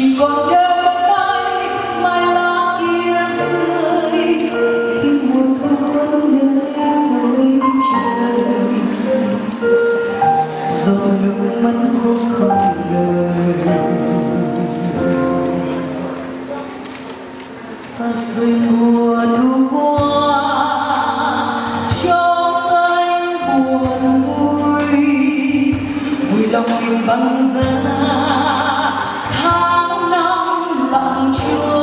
chỉ còn đêm nay mai lá kia rơi khi mùa thu vẫn nơi cuối trời, rồi nước mắt khô không lời và rồi mùa thu qua cho anh buồn vui vui lòng mình băng giá tháng năm lặng trôi.